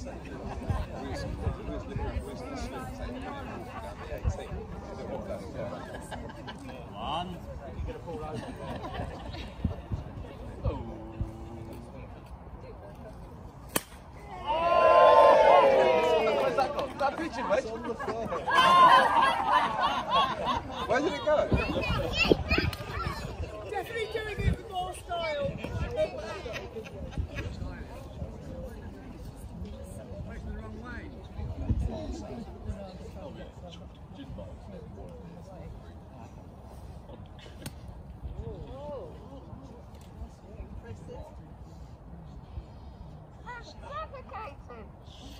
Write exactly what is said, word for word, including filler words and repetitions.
One. That pigeon, mate. Where did it go? Definitely doing it with more style. Facing the wrong way. Impressive. That's suffocating.